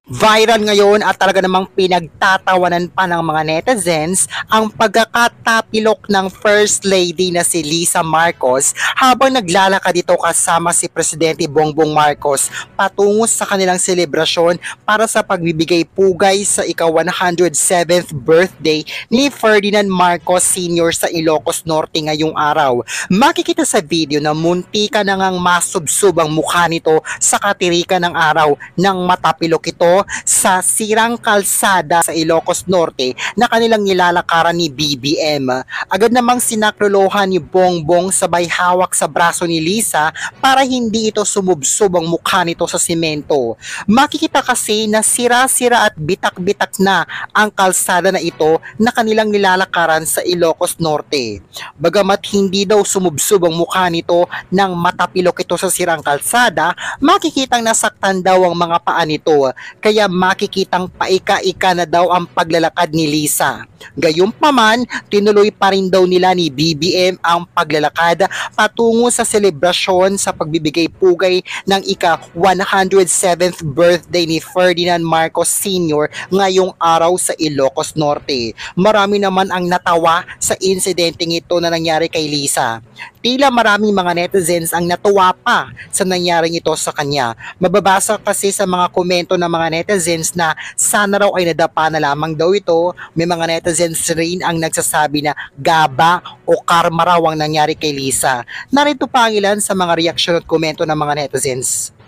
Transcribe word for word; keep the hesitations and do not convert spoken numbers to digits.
Viral ngayon at talaga namang pinagtatawanan pa ng mga netizens ang pagkakatapilok ng First Lady na si Lisa Marcos habang naglalakad ito kasama si Presidente Bongbong Marcos patungo sa kanilang selebrasyon para sa pagbibigay pugay sa ika-one hundred seventh birthday ni Ferdinand Marcos Senior sa Ilocos Norte ngayong araw. Makikita sa video na muntika na ngang masubsob ang mukha nito sa katirikan ng araw nang matapilok ito sa sirang kalsada sa Ilocos Norte na kanilang nilalakaran ni B B M. Agad namang sinaklolohan ni Bongbong sabay hawak sa braso ni Lisa para hindi ito sumubsob ang mukha nito sa simento. Makikita kasi na sira-sira at bitak-bitak na ang kalsada na ito na kanilang nilalakaran sa Ilocos Norte. Bagamat hindi daw sumubsob ang mukha nito nang matapilok ito sa sirang kalsada, makikitang nasaktan daw ang mga paa nito. Kaya makikitang paika-ika na daw ang paglalakad ni Lisa. Gayunpaman, tinuloy pa rin daw nila ni B B M ang paglalakad patungo sa selebrasyon sa pagbibigay pugay ng ika-one hundred seventh birthday ni Ferdinand Marcos Senior ngayong araw sa Ilocos Norte. Marami naman ang natawa sa insidenteng ito na nangyari kay Lisa. Tila maraming mga netizens ang natuwa pa sa nangyaring ito sa kanya. Mababasa kasi sa mga komento ng mga netizens na sana raw ay nadapa na lamang daw ito. May mga netizens rin ang nagsasabi na gaba o karma raw ang nangyari kay Lisa. Narito pa ang ilan sa mga reaksyon at komento ng mga netizens.